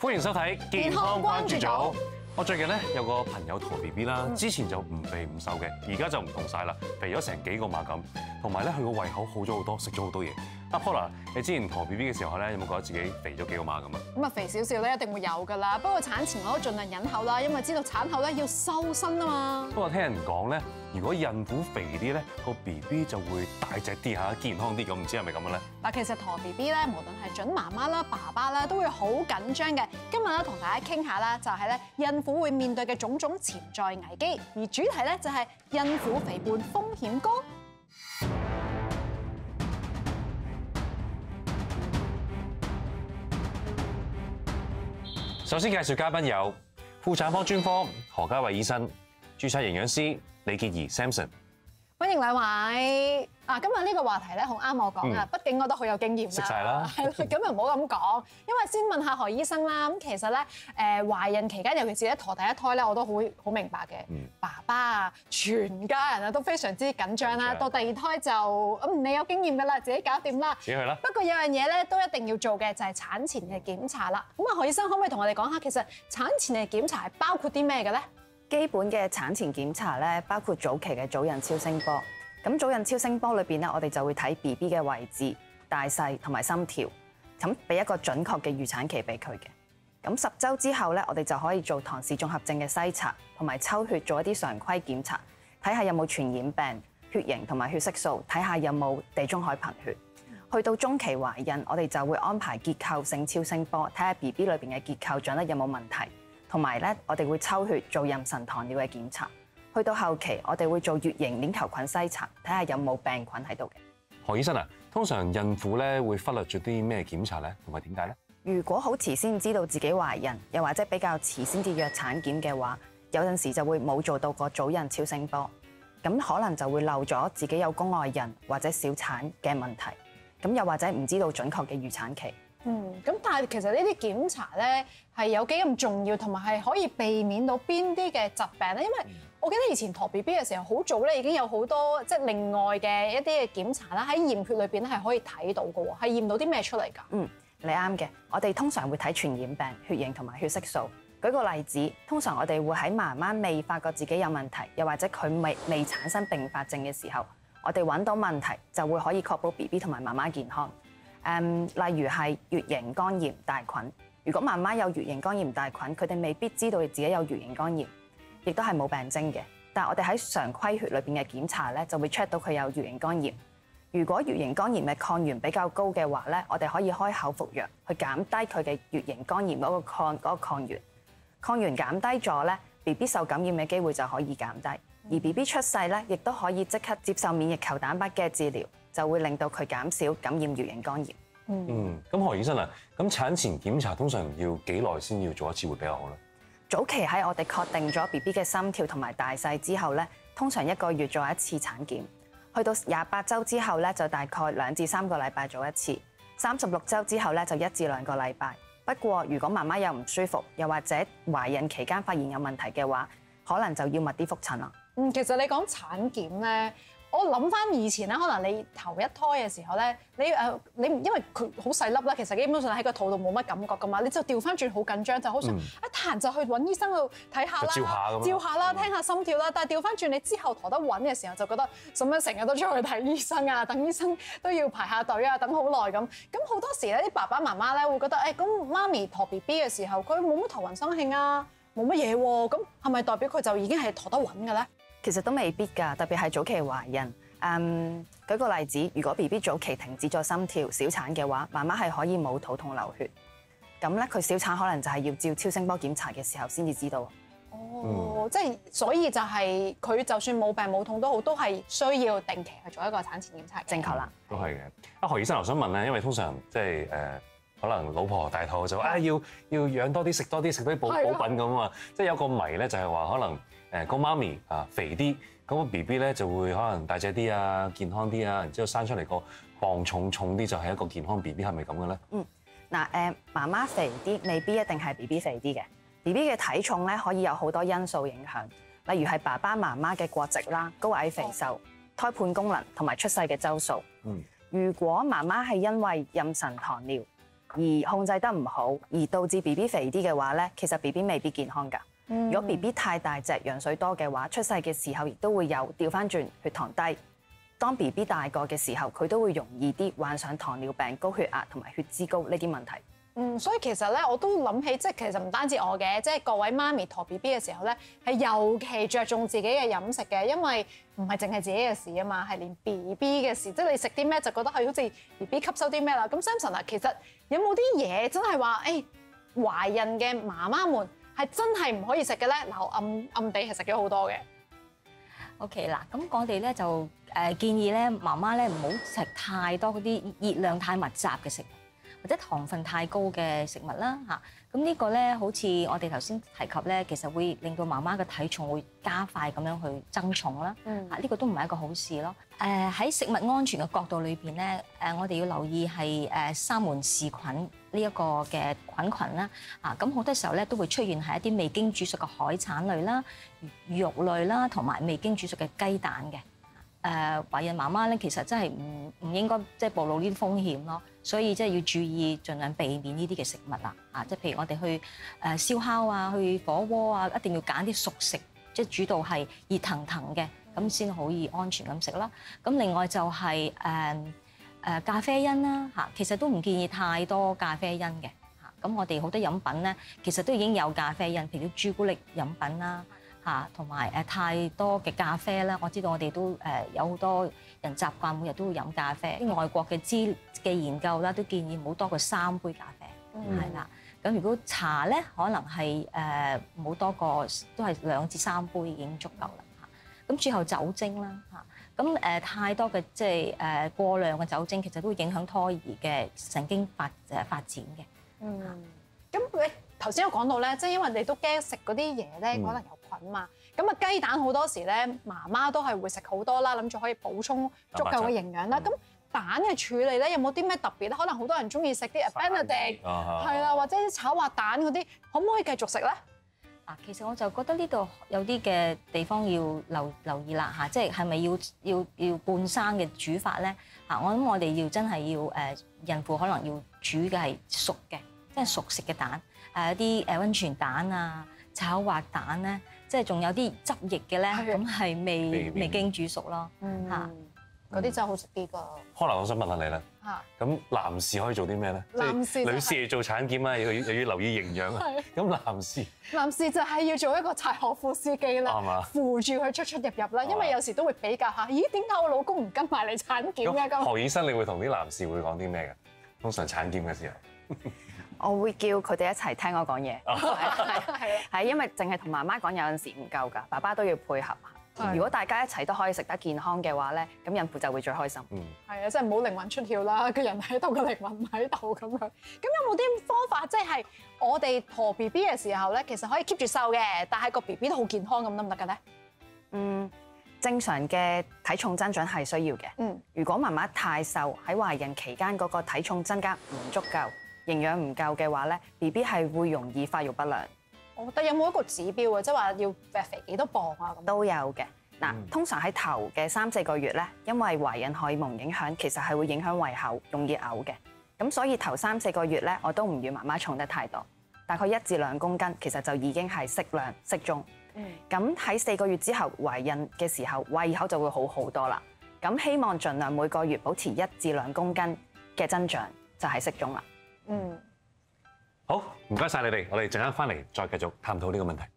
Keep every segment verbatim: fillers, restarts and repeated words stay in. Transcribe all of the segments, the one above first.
歡迎收睇健康關注組。我最近咧有個朋友陀 B B 啦，之前就唔肥唔瘦嘅，而家就唔同晒啦，肥咗成幾個碼咁，同埋咧佢個胃口好咗好多，食咗好多嘢。阿 Paula，你之前陀 B B 嘅時候咧，有冇覺得自己肥咗幾個碼咁啊？ 咁啊肥少少咧，一定會有㗎啦。不過產前我都盡量忍口啦，因為知道產後咧要瘦身啊嘛。 不過聽人講咧，如果孕婦肥啲咧，個 B B 就會大隻啲嚇，健康啲咁，唔知係咪咁嘅咧？ 嗱，其實陀 B B 咧，無論係準媽媽啦、爸爸啦，都會好緊張嘅。今日咧同大家傾下啦，就係咧孕婦會面對嘅種種潛在危機，而主題咧就係孕婦肥胖風險高。 首先介紹嘉賓有婦產科專科何嘉慧醫生、註冊營養師李潔儀 Samson。 歡迎兩位。啊，今日呢個話題咧好啱我講啊，畢竟我都好有經驗啦。 識晒啦， 係啦，咁又唔好咁講，因為先問下何醫生啦。咁其實咧，誒懷孕期間，尤其是咧陀第一胎咧，我都好好明白嘅。 嗯、 爸爸啊，全家人啊都非常之緊張啦。到第二胎就咁，你有經驗㗎啦，自己搞掂啦。 自己去啦。 不過有樣嘢咧都一定要做嘅，就係產前嘅檢查啦。咁啊，何醫生可唔可以同我哋講下，其實產前嘅檢查係包括啲咩嘅咧？ 基本嘅產前檢查咧，包括早期嘅早孕超聲波。咁早孕超聲波裏邊咧，我哋就會睇 B B 嘅位置、大細同埋心跳，咁俾一個準確嘅預產期俾佢嘅。咁十週之後咧，我哋就可以做唐氏綜合症嘅篩查，同埋抽血做一啲常規檢查，睇下有冇傳染病、血型同埋血色素，睇下有冇地中海貧血。去到中期懷孕，我哋就會安排結構性超聲波，睇下 B B 裏邊嘅結構長得有冇問題，同埋咧我哋會抽血做妊娠糖尿嘅檢查。去到後期，我哋會做乙型鏈球菌篩查，睇下有冇病菌喺度嘅。 何醫生啊，通常孕婦咧會忽略咗啲咩檢查咧，同埋點解咧？ 如果好遲先知道自己懷孕，又或者比較遲先至約產檢嘅話，有陣時就會冇做到個早孕超聲波，咁可能就會漏咗自己有宮外孕或者小產嘅問題，咁又或者唔知道準確嘅預產期。 嗯，咁但係其實呢啲檢查咧係有幾咁重要，同埋係可以避免到邊啲嘅疾病咧？因為我記得以前陀 B B 嘅時候，好早咧已經有好多即係另外嘅一啲嘅檢查啦，喺驗血裏邊咧係可以睇到嘅喎，係驗到啲咩出嚟㗎？ 嗯，你啱嘅，我哋通常會睇傳染病、血型同埋血色素。舉個例子，通常我哋會喺媽媽未發覺自己有問題，又或者佢未未產生併發症嘅時候，我哋揾到問題就會可以確保 B B 同埋媽媽健康。誒、嗯，例如係乙型肝炎大菌，如果媽媽有乙型肝炎大菌，佢哋未必知道自己有乙型肝炎，亦都係冇病徵嘅。但係我哋喺常規血裏邊嘅檢查咧，就會 check 到佢有乙型肝炎。如果乙型肝炎嘅抗原比較高嘅話咧，我哋可以開口服藥去減低佢嘅乙型肝炎嗰個抗嗰個抗原。抗原減低咗咧 ，B B 受感染嘅機會就可以減低，而 B B 出世咧，亦都可以即刻接受免疫球蛋白嘅治療。就會令到佢減少感染乙型肝炎。 嗯，咁何醫生啊，咁產前檢查通常要幾耐先要做一次會比較好咧？ 早期喺我哋確定咗 B B 嘅心跳同埋大細之後咧，通常一個月做一次產檢。去到廿八週之後咧，就大概兩至三個禮拜做一次。三十六週之後咧，就一至兩個禮拜。不過如果媽媽有唔舒服，又或者懷孕期間發現有問題嘅話，可能就要密啲覆診啦。 嗯，其實你講產檢咧。我諗翻以前咧，可能你頭一胎嘅時候咧，你誒你因為佢好細粒啦，其實基本上喺個肚度冇乜感覺噶嘛，你就調翻轉好緊張，就好想一彈就去揾醫生度睇下啦， 照下咁， 照下啦，聽下心跳啦。但係調翻轉你之後陀得穩嘅時候，就覺得使乜成日都出去睇醫生啊，等醫生都要排下隊啊，等好耐咁。咁好多時咧，啲爸爸媽媽咧會覺得誒，咁媽咪陀 B B 嘅時候，佢冇乜頭暈身㷫啊，冇乜嘢喎，咁係咪代表佢就已經係陀得穩嘅咧？ 其實都未必㗎，特別係早期懷孕。嗯，舉個例子，如果 B B 早期停止咗心跳、小產嘅話，媽媽係可以冇肚痛流血。咁咧，佢小產可能就係要照超聲波檢查嘅時候先至知道。 哦，嗯、即係所以就係佢就算冇病冇痛都好，都係需要定期去做一個產前檢查。 正確啦， 都係嘅。啊，何醫生，我想問咧，因為通常即係誒，可能老婆大肚就啊要要養多啲、食多啲、食多啲補補品咁啊。即係有個迷咧，就係話可能誒個媽咪啊肥啲。咁個 B B 咧就會可能大隻啲啊，健康啲啊，然之後生出嚟個磅重重啲就係一個健康 B B， 係咪咁嘅咧？嗯， 嗱誒，媽媽肥啲未必一定係 B B 肥啲嘅。B B 嘅體重咧可以有好多因素影響，例如係爸爸媽媽嘅國籍啦、高矮肥瘦、胎盤功能同埋出世嘅週數。嗯，如果媽媽係因為妊娠糖尿， 而控制得唔好，而導致 B B 肥啲嘅話咧，其實 B B 未必健康㗎。如果 B B 太大隻、羊水多嘅話，出世嘅時候亦都會有調翻轉血糖低。當 B B 大個嘅時候，佢都會容易啲患上糖尿病、高血壓同埋血脂高呢啲問題。 嗯，所以其實咧，我都諗起，即係其實唔單止我嘅，即係各位媽咪陀 B B 嘅時候咧，係尤其着重自己嘅飲食嘅，因為唔係淨係自己嘅事啊嘛，係連 B B 嘅事，即係你食啲咩就覺得係好似 B B 吸收啲咩啦。咁 Samson 啊，其實有冇啲嘢真係話，誒懷孕嘅媽媽們係真係唔可以食嘅咧？嗱，我暗暗地係食咗好多嘅。 OK 嗱，咁我哋咧就誒建議咧，媽媽咧唔好食太多嗰啲熱量太密集嘅食物，或者糖分太高嘅食物啦嚇。咁呢個咧，好似我哋頭先提及咧，其實會令到媽媽嘅體重會加快咁樣去增重啦。嗯，呢個都唔係一個好事咯。誒喺食物安全嘅角度裏邊咧，誒我哋要留意係誒沙門氏菌呢一個嘅菌群啦。啊，咁好多時候咧都會出現係一啲未經煮熟嘅海產類啦、肉類啦，同埋未經煮熟嘅雞蛋嘅。誒懷孕媽媽咧，其實真係唔唔應該即係暴露呢啲風險咯，所以即係要注意，盡量避免呢啲嘅食物啦。啊，即係譬如我哋去誒燒烤啊，去火鍋啊，一定要揀啲熟食，即係煮到係熱騰騰嘅，咁先可以安全咁食啦。咁另外就係誒誒咖啡因啦嚇，其實都唔建議太多咖啡因嘅嚇。咁我哋好多飲品咧，其實都已經有咖啡因，譬如朱古力飲品啦。嚇，同埋誒太多嘅咖啡啦，我知道我哋都誒有好多人習慣每日都會飲咖啡。啲外國嘅資嘅研究啦，都建議唔好多過三杯咖啡，係啦、嗯。咁如果茶咧，可能係誒唔好多過，都係兩至三杯已經足夠啦嚇。咁最後酒精啦嚇，咁誒太多嘅即係誒過量嘅酒精，其實都會影響胎兒嘅神經發誒發展嘅。 嗯，咁你頭先有講到咧，即係因為你都驚食嗰啲嘢咧，可能有菌嘛。咁啊雞蛋好多時咧，媽媽都係會食好多啦，諗住可以補充足夠嘅營養啦。咁蛋嘅處理咧，有冇啲咩特別咧？可能好多人中意食啲 Benedict，係啦，或者啲炒滑蛋嗰啲，可唔可以繼續食咧？ 啊，其實我就覺得呢度有啲嘅地方要留留意啦嚇，即係係咪要要要半生嘅煮法咧？啊，我諗我哋要真係要誒孕婦可能要煮嘅係熟嘅，即係熟食嘅蛋，誒一啲誒溫泉蛋啊、炒滑蛋咧，即係仲有啲汁液嘅咧，咁係未未經煮熟咯嚇。 嗰啲真係好食啲㗎。 可能我想問下你啦，咁男士可以做啲咩咧？ 男士女士做產檢啊，又要又要留意營養啊。咁男士， 男士就係要做一個柴可夫司機啦，扶住佢出出入入啦。因為有時都會比較下，咦點解我老公唔跟埋嚟產檢嘅咁？ 何醫生，你會同啲男士會講啲咩嘅？通常產檢嘅時候， 我會叫佢哋一齊聽我講嘢，係係係，因為淨係同媽媽講有陣時唔夠㗎，爸爸都要配合下。如果大家一齊都可以食得健康嘅話咧，咁孕婦就會最開心。嗯，係啊，即係唔好靈魂出竅啦，個人喺度，個靈魂唔喺度咁樣。咁有冇啲方法，即係我哋陀 B B 嘅時候咧，其實可以 keep 住瘦嘅，但係個 B B 都好健康咁得唔得嘅咧？ 嗯，正常嘅體重增長係需要嘅。嗯，如果媽媽太瘦，喺懷孕期間嗰個體重增加唔足夠，營養唔夠嘅話咧 ，B B 係會容易發育不良。 我覺得有冇一個指標啊？即係話要誒肥幾多磅啊？咁都有嘅。嗱，通常喺頭嘅三四個月咧，因為懷孕荷爾蒙影響，其實係會影響胃口，容易嘔嘅。咁所以頭三四個月咧，我都唔要媽媽重得太多，大概一至兩公斤，其實就已經係適量適中。嗯。咁喺四個月之後懷孕嘅時候，胃口就會好好多啦。咁希望盡量每個月保持一至兩公斤嘅增長，就係適中啦。嗯。 好，唔該晒你哋，我哋陣間翻嚟再繼續探討呢個問題。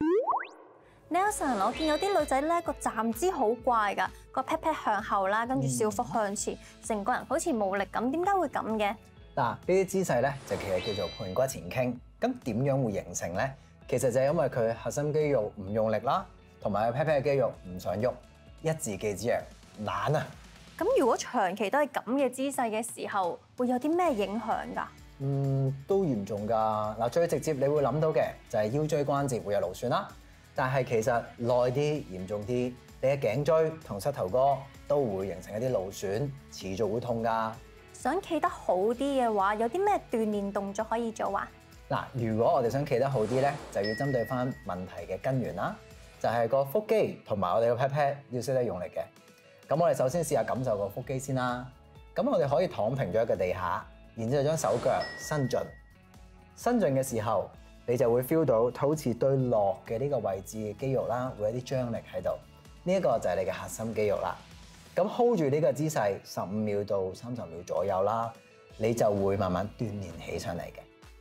Nelson，我見有啲女仔咧個站姿好怪㗎，個 pat pat 向後啦，跟住小腹向前，成個人好似冇力咁，點解會咁嘅？ 嗱，呢啲姿勢咧就其實叫做盤骨前傾。咁點樣會形成咧？其實就係因為佢核心肌肉唔用力啦，同埋個 pat pat 嘅肌肉唔想喐，一字記之曰懶啊。 咁如果長期都係咁嘅姿勢嘅時候，會有啲咩影響㗎？ 嗯，都嚴重㗎。嗱，最直接你會諗到嘅就係腰椎關節會有勞損啦。但係其實耐啲、嚴重啲，你嘅頸椎同膝頭哥都會形成一啲勞損，持續會痛㗎。 想企得好啲嘅話，有啲咩鍛鍊動作可以做啊？ 嗱，如果我哋想企得好啲咧，就要針對翻問題嘅根源啦，就係個腹肌同埋我哋個 pat pat 要識得用力嘅。咁我哋首先試下感受個腹肌先啦。咁我哋可以躺平咗喺個地下， 然之後將手腳伸進，伸進嘅時候，你就會 feel 到肚臍對落嘅呢個位置嘅肌肉啦，會有啲張力喺度。呢一個就係你嘅核心肌肉啦。咁 hold 住呢個姿勢十五秒到三十秒左右啦，你就會慢慢鍛鍊起上嚟嘅。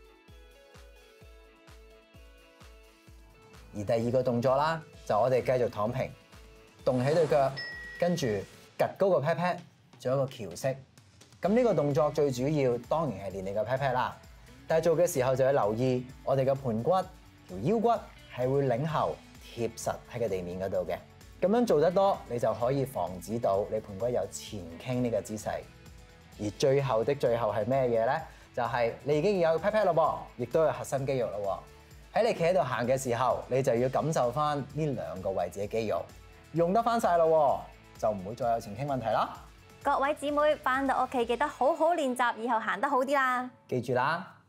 而第二個動作啦，就我哋繼續躺平，動起對腳，跟住趌高個 pat pat，做一個橋式。咁呢個動作最主要當然係練你個 pat pat 啦，但係做嘅時候就要留意我哋嘅盤骨、條腰骨係會擰後貼實喺個地面嗰度嘅。咁樣做得多，你就可以防止到你盤骨有前傾呢個姿勢。而最後的最後係咩嘢咧？就係你已經有 pat pat 咯噃，亦都有核心肌肉咯。喺你企喺度行嘅時候，你就要感受翻呢兩個位置嘅肌肉用得翻晒咯，就唔會再有前傾問題啦。 各位姊妹返到屋企記得好好練習，以後行得好啲啦。 記住啦。